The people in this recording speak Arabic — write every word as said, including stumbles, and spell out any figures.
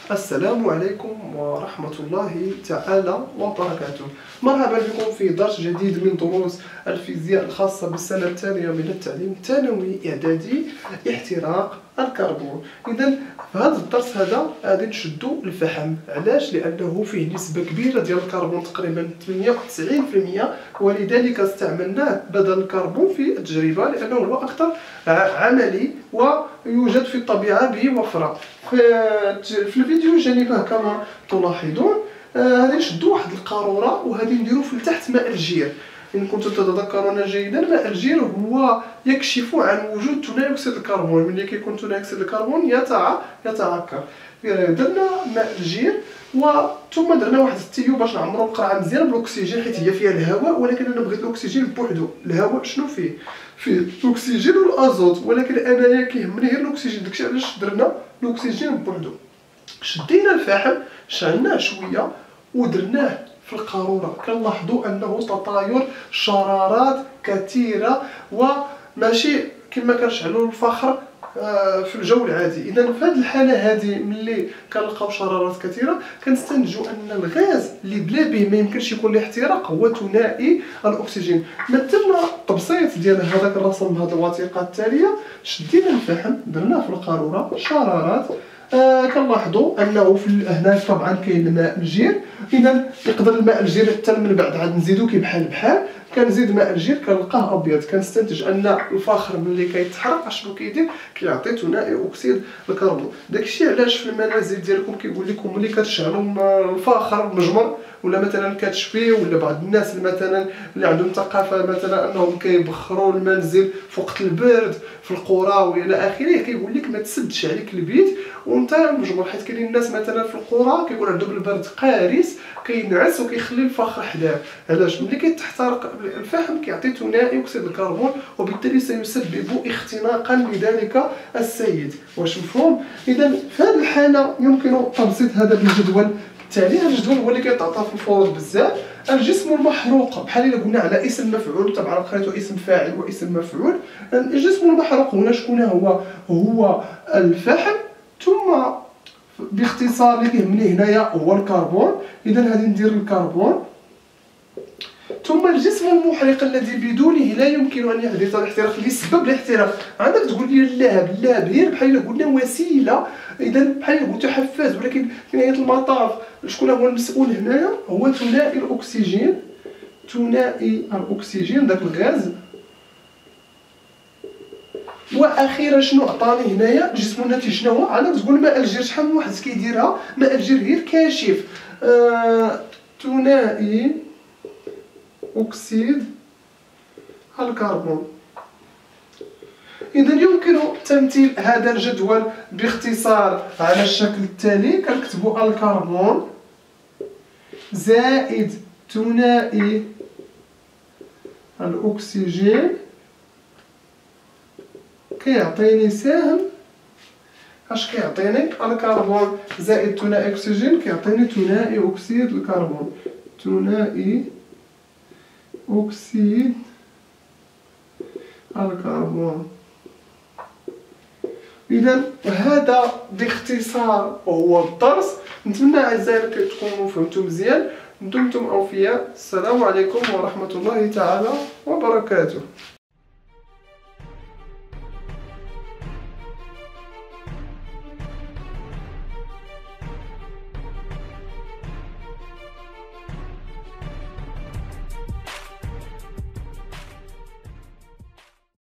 السلام عليكم ورحمة الله تعالى وبركاته. مرحبا بكم في درس جديد من دروس الفيزياء الخاصة بالسنة الثانية من التعليم الثانوي إعدادي، احتراق الكربون. إذا في هذا الدرس هذا غادي نشدو الفحم. علاش؟ لأنه فيه نسبة كبيرة ديال الكربون، تقريبا ثمانية وتسعين بالمئة، ولذلك استعملناه بدل الكربون في التجربة لأنه هو أكثر عملي ويوجد في الطبيعة بوفرة. في الفيديو جانبه كما تلاحظون غادي نشدو واحد القارورة وغادي نديرو في التحت ماء الجير. إن كنتم تتذكرون جيدا، ماء الجير هو يكشف عن وجود ثاني أكسيد الكربون. ملي كيكون ثاني أكسيد الكربون يتع يتعكر. درنا ماء الجير وثم درنا واحد التيو باش نعمرو القرعة مزيان بالاكسجين، حيت هي فيها الهواء، ولكن انا بغيت الاكسجين بوحدو. الهواء شنو فيه؟ فيه الاكسجين والازوت، ولكن انايا كيهمني غير الاكسجين. داكشي علاش درنا الاكسجين بوحدو. شدينا الفحم، شعلناه شويه ودرناه في القاروره. كنلاحظوا انه تطاير شرارات كثيره وماشي كما كنشعلوا الفخر في الجو العادي. اذا في هذه الحاله هذه ملي كنلقاو شرارات كثيره كنستنتجوا ان الغاز اللي بلا به ما يمكنش يكون له احتراق هو ثنائي الاكسجين. مثلنا التبسيط ديال هذاك الرسم بهذه الوثيقه التاليه. شدينا الفحم، درناه في القاروره، شرارات. آه كنلاحظوا انه في هنا طبعا كاين الماء الجير. اذا يقدر الماء الجير حتى من بعد عاد نزيدو كي بحال بحال. كنزيد ماء الجير كنلقاه ابيض. كنستنتج ان الفخر ملي كيتحرق اشنو كيدير؟ كيعطي ثنائي اكسيد الكربون. داكشي علاش في المنازل ديالكم كيقول لكم ملي كتشعلوا الفخر مجمر، ولا مثلا كتشفيه، ولا بعض الناس مثلا اللي عندهم ثقافه مثلا انهم كيبخروا المنزل في وقت البرد في القرى والى اخره، كيقول لك ما تسدش عليك البيت وانت مجمر، حيت كاينين الناس مثلا في القرى كيكون عندهم البرد قارس كينعس وكيخلي الفخر حداه. علاش؟ ملي كيتحترق الفحم كيعطي ثنائي اكسيد الكربون، وبالتالي سيسبب اختناقا لذلك السيد. واش مفهوم؟ اذا في هذه الحاله يمكن تبسيط هذا بالجدول التالي. هذا الجدول هو اللي كيتعطى في الفروض بزاف. الجسم المحروق بحال الا قلنا على اسم مفعول، طبعا قريتو اسم فاعل واسم مفعول. الجسم المحروق هنا شكون هو؟ هو الفحم، ثم باختصار اللي كيهمني هنايا هو الكربون. اذا غادي ندير الكربون، ثم الجسم المحرق الذي بدونه لا يمكن ان يحدث الاحتراق. لسبب الاحتراق عندك تقول لي اللهب. اللهب هي بحال الا قلنا وسيله، اذا بحال الا قلت حفاز، ولكن في نهايه المطاف شكون هو المسؤول هنايا؟ هو ثنائي الاكسجين. ثنائي الاكسجين داك الغاز. واخيرا شنو عطاني هنايا؟ الجسم الناتج شنو هو؟ عندك تقول ماء الجير. شحال من واحد كيديرها ماء الجير غير كاشف. آه... ثنائي أكسيد الكربون. إذا يمكن تمثيل هذا الجدول باختصار على الشكل التالي. كنكتبوا الكربون زائد ثنائي الأكسجين كيعطيني سهم. اش كيعطيني؟ الكربون زائد ثنائي أكسجين كيعطيني ثنائي أكسيد الكربون. ثنائي أكسيد الكربون. إذا هذا باختصار هو الدرس. نتمنى أعزائي تكونوا فهمتوا مزيان. دمتم أوفياء. السلام عليكم ورحمة الله تعالى وبركاته.